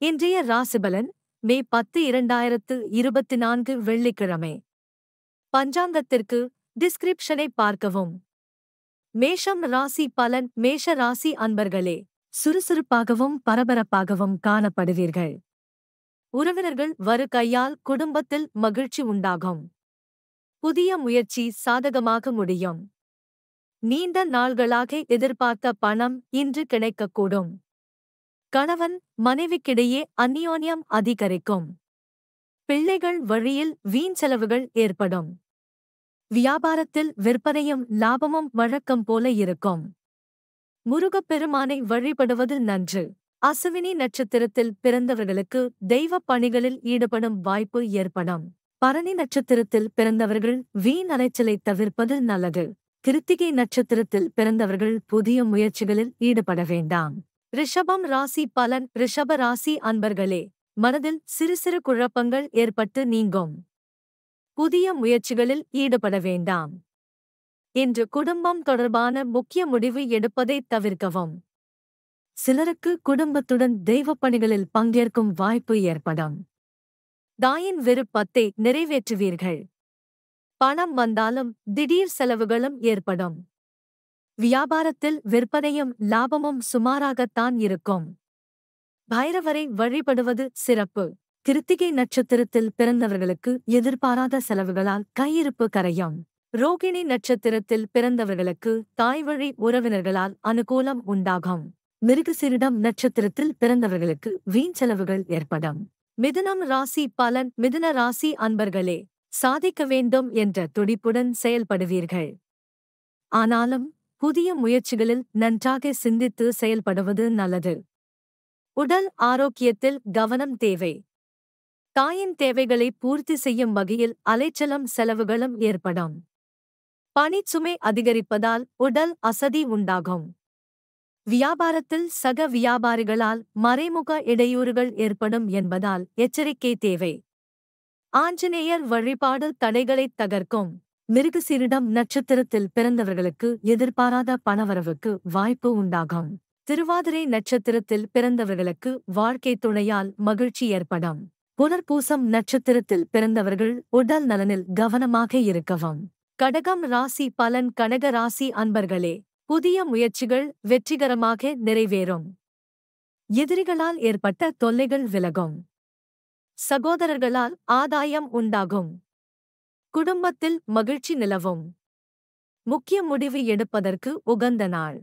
இன்றைய ராசிபலன் மே 10 2024 வெள்ளிக்கிழமை. பஞ்சாங்கத்திற்கு டிஸ்கிரிப்ஷனை பார்க்கவும். மேஷம் ராசி பலன். மேஷ ராசி அன்பர்களே, சுறுசுறுப்பாகவும் பரபரப்பாகவும் காணப்படுவீர்கள். உறவினர்கள் வருகையால் குடும்பத்தில் மகிழ்ச்சி உண்டாகும். புதிய முயற்சி சாதகமாக முடியும். நீண்ட நாள்களாக எதிர்பார்த்த பணம் இன்று கிடைக்கக்கூடும். கணவன் மனைவிக்கிடையே அந்யோன்யம் அதிகரிக்கும். பிள்ளைகள் வழியில் வீண் செலவுகள் ஏற்படும். வியாபாரத்தில் விற்பனையும் லாபமும் வழக்கம் போல இருக்கும். முருகப்பெருமானை வழிபடுவது நன்று. அசுவினி நட்சத்திரத்தில் பிறந்தவர்களுக்கு தெய்வப் பணிகளில் ஈடுபடும் வாய்ப்பு ஏற்படும். பரணி நட்சத்திரத்தில் பிறந்தவர்கள் வீண் அலைச்சலை தவிர்ப்பது நல்லது. கிருத்திகை நட்சத்திரத்தில் பிறந்தவர்கள் புதிய முயற்சிகளில் ஈடுபட வேண்டாம். ரிஷபம் ராசி பலன். ரிஷப ராசி அன்பர்களே, மனதில் சிறு சிறு குழப்பங்கள் ஏற்பட்டு நீங்கும். புதிய முயற்சிகளில் ஈடுபட வேண்டாம். இன்று குடும்பம் தொடர்பான முக்கிய முடிவு எடுப்பதை தவிர்க்கவும். சிலருக்கு குடும்பத்துடன் தெய்வப் பணிகளில் பங்கேற்கும் வாய்ப்பு ஏற்படும். தாயின் விருப்பத்தை நிறைவேற்றுவீர்கள். பணம் வந்தாலும் திடீர் செலவுகளும் ஏற்படும். வியாபாரத்தில் விற்பனையும் லாபமும் சுமாராகத்தான் இருக்கும். பைரவரை வழிபடுவது சிறப்பு. கிருத்திகை நட்சத்திரத்தில் பிறந்தவர்களுக்கு எதிர்பாராத செலவுகளால் கையிருப்பு கரையும். ரோகிணி நட்சத்திரத்தில் பிறந்தவர்களுக்கு தாய்வழி உறவினர்களால் அனுகூலம் உண்டாகும். மிருகசீரிடம் நட்சத்திரத்தில் பிறந்தவர்களுக்கு வீண் செலவுகள் ஏற்படும். மிதுனம் ராசி பலன். மிதுன ராசி அன்பர்களே, சாதிக்க வேண்டும் என்ற துடிப்புடன் செயல்படுவீர்கள். ஆனாலும் புதிய முயற்சிகளில் நன்றாக சிந்தித்து செயல்படுவது நல்லது. உடல் ஆரோக்கியத்தில் கவனம் தேவை. தாயின் தேவைகளை பூர்த்தி செய்யும் வகையில் அலைச்சலும் செலவுகளும் ஏற்படும். பணிச்சுமை அதிகரிப்பதால் உடல் அசதி உண்டாகும். வியாபாரத்தில் சக வியாபாரிகளால் மறைமுக இடையூறுகள் ஏற்படும் என்பதால் எச்சரிக்கை தேவை. ஆஞ்சநேயர் வழிபாடு தடைகளைத் தகர்க்கும். மிருகசீரிடம் நட்சத்திரத்தில் பிறந்தவர்களுக்கு எதிர்பாராத பணவரவுக்கு வாய்ப்பு உண்டாகும். திருவாதிரை நட்சத்திரத்தில் பிறந்தவர்களுக்கு வாழ்க்கை துணையால் மகிழ்ச்சி ஏற்படும். புனர்பூசம் நட்சத்திரத்தில் பிறந்தவர்கள் உடல் நலனில் கவனமாக இருக்கவும். கடகம் ராசி பலன். கடக ராசி அன்பர்களே, புதிய முயற்சிகள் வெற்றிகரமாக நிறைவேறும். எதிரிகளால் ஏற்பட்ட தொல்லைகள் விலகும். சகோதரர்களால் ஆதாயம் உண்டாகும். குடும்பத்தில் மகிழ்ச்சி நிலவும். முக்கிய முடிவு எடுப்பதற்கு உகந்த நாள்.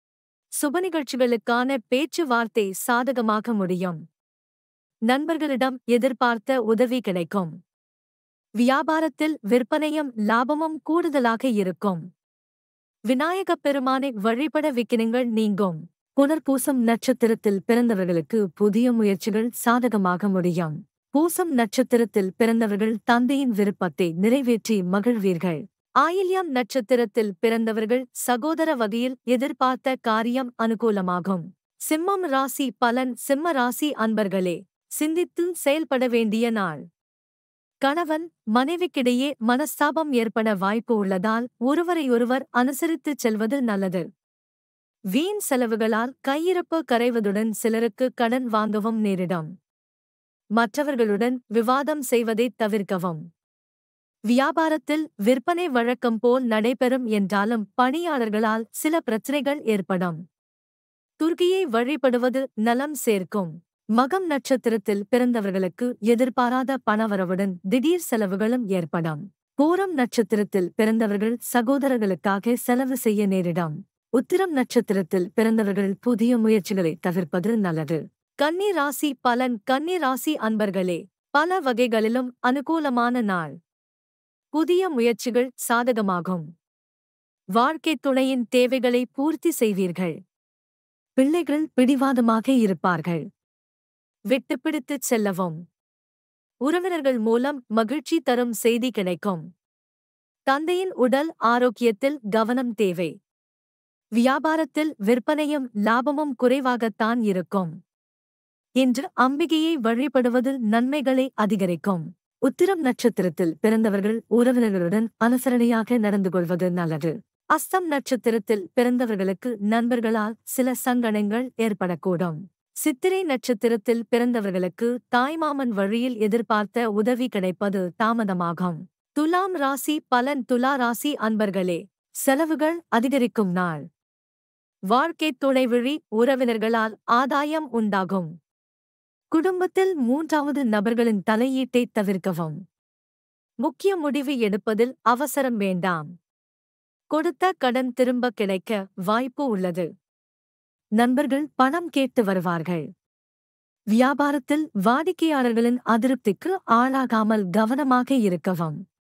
சுப நிகழ்ச்சிகளுக்கான பேச்சுவார்த்தை சாதகமாக முடியும். நண்பர்களிடம் எதிர்பார்த்த உதவி கிடைக்கும். வியாபாரத்தில் விற்பனையும் லாபமும் கூடுதலாக இருக்கும். விநாயகப் பெருமானை வழிபட விக்கினங்கள் நீங்கும். புனர்பூசம் நட்சத்திரத்தில் பிறந்தவர்களுக்கு புதிய முயற்சிகள் சாதகமாக முடியும். பூசம் நட்சத்திரத்தில் பிறந்தவர்கள் தந்தையின் விருப்பத்தை நிறைவேற்றி மகிழ்வீர்கள். ஆயில்யம் நட்சத்திரத்தில் பிறந்தவர்கள் சகோதர வகையில் எதிர்பார்த்த காரியம் அனுகூலமாகும். சிம்மம் ராசி பலன். சிம்ம ராசி அன்பர்களே, சிந்தித்து செயல்பட வேண்டிய நாள். கணவன் மனைவிக்கிடையே மனஸ்தாபம் ஏற்பட வாய்ப்பு உள்ளதால் ஒருவரையொருவர் அனுசரித்துச் செல்வது நல்லது. வீண் செலவுகளால் கையிருப்பு கரைவதுடன் சிலருக்கு கடன் வாங்கவும் நேரிடும். மற்றவர்களுடன் விவாதம் செய்வதைத் தவிர்க்கவும். வியாபாரத்தில் விற்பனை வழக்கம் போல் நடைபெறும் என்றாலும் பணியாளர்களால் சில பிரச்சனைகள் ஏற்படும். துர்க்கியை வழிபடுவது நலம் சேர்க்கும். மகம் நட்சத்திரத்தில் பிறந்தவர்களுக்கு எதிர்பாராத பணவரவுடன் திடீர் செலவுகளும் ஏற்படும். பூரம் நட்சத்திரத்தில் பிறந்தவர்கள் சகோதரர்களுக்காக செலவு செய்ய நேரிடும். உத்திரம் நட்சத்திரத்தில் பிறந்தவர்கள் புதிய முயற்சிகளை தவிர்ப்பது நல்லது. கன்னி ராசி பலன். கன்னி ராசி அன்பர்களே, பல வகைகளிலும் அனுகூலமான நாள். புதிய முயற்சிகள் சாதகமாகும். வாழ்க்கை துணையின் தேவைகளை பூர்த்தி செய்வீர்கள். பிள்ளைகள் பிடிவாதமாக இருப்பார்கள். விட்டுப்பிடித்துச் செல்லவும். உறவினர்கள் மூலம் மகிழ்ச்சி தரும் செய்தி கிடைக்கும். தந்தையின் உடல் ஆரோக்கியத்தில் கவனம் தேவை. வியாபாரத்தில் விற்பனையும் லாபமும் குறைவாகத்தான் இருக்கும். இன்று அம்பிகையை வழிபடுவது நன்மைகளை அதிகரிக்கும். உத்திரம் நட்சத்திரத்தில் பிறந்தவர்கள் உறவினர்களுடன் அனுசரணையாக நடந்து கொள்வது நல்லது. அஸ்தம் நட்சத்திரத்தில் பிறந்தவர்களுக்கு நண்பர்களால் சில சங்கடங்கள் ஏற்படக்கூடும். சித்திரை நட்சத்திரத்தில் பிறந்தவர்களுக்கு தாய்மாமன் வழியில் எதிர்பார்த்த உதவி கிடைப்பது தாமதமாகும். துலாம் ராசி பலன். துலா ராசி அன்பர்களே, செலவுகள் அதிகரிக்கும் நாள். வாழ்க்கைத் துணைவழி உறவினர்களால் ஆதாயம் உண்டாகும். குடும்பத்தில் மூன்றாவது நபர்களின் தலையீட்டை தவிர்க்கவும். முக்கிய முடிவு எடுப்பதில் அவசரம் வேண்டாம். கொடுத்த கடன் திரும்ப கிடைக்க வாய்ப்பு உள்ளது. நண்பர்கள் பணம் கேட்டு வருவார்கள். வியாபாரத்தில் வாடிக்கையாளர்களின் அதிருப்திக்கு ஆளாகாமல் கவனமாக இருக்கவும்.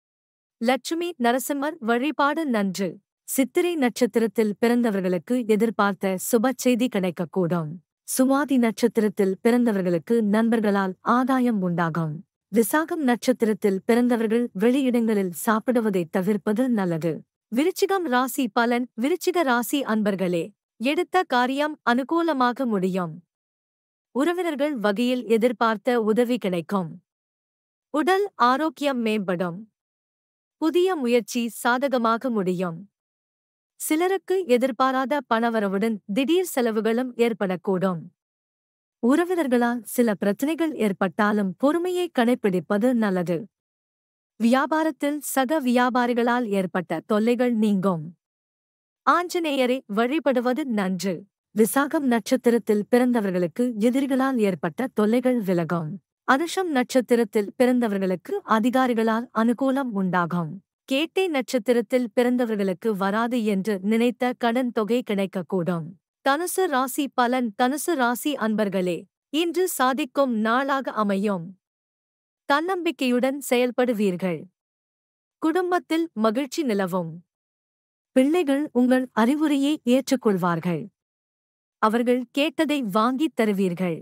லட்சுமி நரசிம்மர் வழிபாடு நன்று. சித்திரை நட்சத்திரத்தில் பிறந்தவர்களுக்கு எதிர்பார்த்த சுப செய்தி கிடைக்கக்கூடும். சுவாதி நட்சத்திரத்தில் பிறந்தவர்களுக்கு நண்பர்களால் ஆதாயம் உண்டாகும். விசாகம் நட்சத்திரத்தில் பிறந்தவர்கள் வெளியிடங்களில் சாப்பிடுவதை தவிர்ப்பது நல்லது. விருச்சிகம் ராசி பலன். விருச்சிக ராசி அன்பர்களே, எடுத்த காரியம் அனுகூலமாக முடியும். உறவினர்கள் வகையில் எதிர்பார்த்த உதவி கிடைக்கும். உடல் ஆரோக்கியம் மேம்படும். புதிய முயற்சி சாதகமாக முடியும். சிலருக்கு எதிர்பாராத பணவரவுடன் திடீர் செலவுகளும் ஏற்படக்கூடும். உறவினர்களால் சில பிரச்சனைகள் ஏற்பட்டாலும் பொறுமையை கடைப்பிடிப்பது நல்லது. வியாபாரத்தில் சக வியாபாரிகளால் ஏற்பட்ட தொல்லைகள் நீங்கும். ஆஞ்சநேயரை வழிபடுவது நன்று. விசாகம் நட்சத்திரத்தில் பிறந்தவர்களுக்கு எதிரிகளால் ஏற்பட்ட தொல்லைகள் விலகும். அனுஷம் நட்சத்திரத்தில் பிறந்தவர்களுக்கு அதிகாரிகளால் அனுகூலம் உண்டாகும். கேட்டை நட்சத்திரத்தில் பிறந்தவர்களுக்கு வராது என்று நினைத்த கடன் தொகை கிடைக்கக்கூடும். தனுசு ராசி பலன். தனுசு ராசி அன்பர்களே, இன்று சாதிக்கும் நாளாக அமையும். தன்னம்பிக்கையுடன் செயல்படுவீர்கள். குடும்பத்தில் மகிழ்ச்சி நிலவும். பிள்ளைகள் உங்கள் அறிவுரையை ஏற்றுக்கொள்வார்கள். அவர்கள் கேட்டதை வாங்கித் தருவீர்கள்.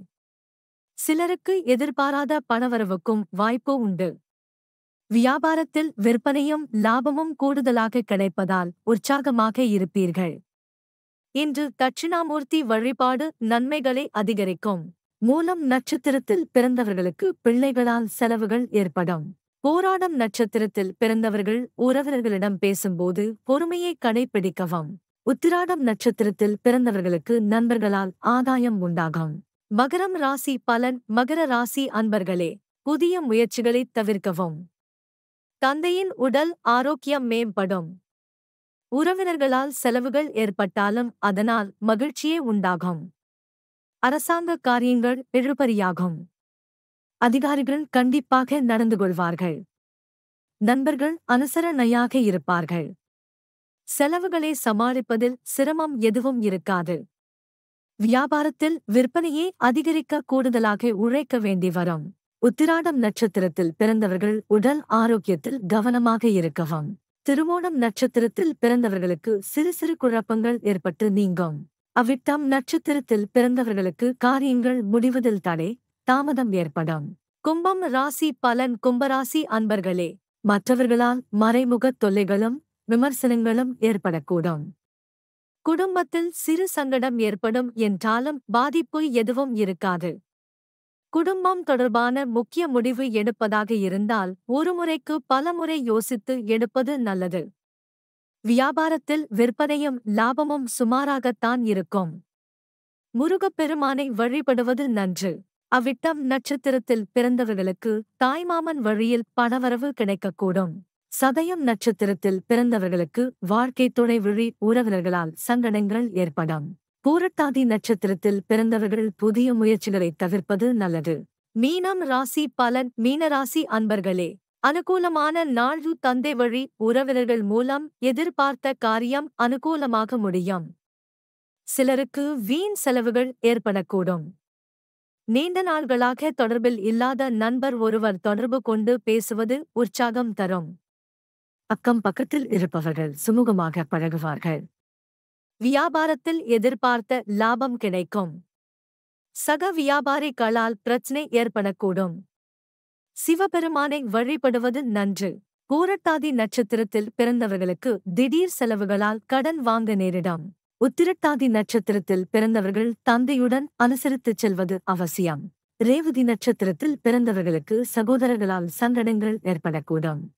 சிலருக்கு எதிர்பாராத பணவரவுக்கும் வாய்ப்பு உண்டு. வியாபாரத்தில் விற்பனையும் லாபமும் கூடுதலாக கிடைப்பதால் உற்சாகமாக இருப்பீர்கள். இன்று தட்சிணாமூர்த்தி வழிபாடு நன்மைகளை அதிகரிக்கும். மூலம் நட்சத்திரத்தில் பிறந்தவர்களுக்கு பிள்ளைகளால் செலவுகள் ஏற்படும். போராடம் நட்சத்திரத்தில் பிறந்தவர்கள் உறவினர்களிடம் பேசும்போது பொறுமையை கடைப்பிடிக்கவும். உத்திராடம் நட்சத்திரத்தில் பிறந்தவர்களுக்கு நண்பர்களால் ஆதாயம் உண்டாகும். மகரம் ராசி பலன். மகர ராசி அன்பர்களே, புதிய முயற்சிகளை தவிர்க்கவும். தந்தையின் உடல் ஆரோக்கியம் மேம்படும். உறவினர்களால் செலவுகள் ஏற்பட்டாலும் அதனால் மகிழ்ச்சியே உண்டாகும். அரசாங்க காரியங்கள் இழுபறியாகும். அதிகாரிகள் கண்டிப்பாக நடந்து கொள்வார்கள். நண்பர்கள் அனுசரணையாக இருப்பார்கள். செலவுகளை சமாளிப்பதில் சிரமம் எதுவும் இருக்காது. வியாபாரத்தில் விற்பனையை அதிகரிக்க கூடுதலாக உழைக்க வேண்டி வரும். உத்திராடம் நட்சத்திரத்தில் பிறந்தவர்கள் உடல் ஆரோக்கியத்தில் கவனமாக இருக்கவும். திருவோணம் நட்சத்திரத்தில் பிறந்தவர்களுக்கு சிறு சிறு குழப்பங்கள் ஏற்பட்டு நீங்கும். அவிட்டம் நட்சத்திரத்தில் பிறந்தவர்களுக்கு காரியங்கள் முடிவதில் தடை தாமதம் ஏற்படும். கும்பம் ராசி பலன். கும்பராசி அன்பர்களே, மற்றவர்களால் மறைமுகத் தொல்லைகளும் விமர்சனங்களும் ஏற்படக்கூடும். குடும்பத்தில் சிறு சங்கடம் ஏற்படும் என்றாலும் பாதிப்பு எதுவும் இருக்காது. குடும்பம் தொடர்பான முக்கிய முடிவு எடுப்பதாக இருந்தால் ஒரு முறைக்கு பல முறை யோசித்து எடுப்பது நல்லது. வியாபாரத்தில் விற்பனையும் லாபமும் சுமாராகத்தான் இருக்கும். முருகப்பெருமானை வழிபடுவது நன்று. அவ்விட்டம் நட்சத்திரத்தில் பிறந்தவர்களுக்கு தாய்மாமன் வழியில் பணவரவு கிடைக்கக்கூடும். சதயம் நட்சத்திரத்தில் பிறந்தவர்களுக்கு வாழ்க்கை துணை வழி உறவினர்களால் சங்கடங்கள் ஏற்படும். பூரட்டாதி நட்சத்திரத்தில் பிறந்தவர்கள் புதிய முயற்சிகளை தவிர்ப்பது நல்லது. மீனம் ராசி பலன். மீனராசி அன்பர்களே, அனுகூலமான நாள். தந்தை வழி உறவினர்கள் மூலம் எதிர்பார்த்த காரியம் அனுகூலமாக முடியும். சிலருக்கு வீண் செலவுகள் ஏற்படக்கூடும். நீண்ட நாள்களாக தொடர்பில் இல்லாத நண்பர் ஒருவர் தொடர்பு கொண்டு பேசுவது உற்சாகம் தரும். அக்கம் பக்கத்தில் இருப்பவர்கள் சுமூகமாக பழகுவார்கள். வியாபாரத்தில் எதிர்பார்த்த லாபம் கிடைக்கும். சக வியாபாரிகளால் பிரச்சனை ஏற்படக்கூடும். சிவபெருமானை வழிபடுவது நன்று. பூரட்டாதி நட்சத்திரத்தில் பிறந்தவர்களுக்கு திடீர் செலவுகளால் கடன் வாங்க நேரிடும். உத்திரட்டாதி நட்சத்திரத்தில் பிறந்தவர்கள் தந்தையுடன் அனுசரித்துச் செல்வது அவசியம். ரேவதி நட்சத்திரத்தில் பிறந்தவர்களுக்கு சகோதரர்களால் சங்கடங்கள் ஏற்படக்கூடும்.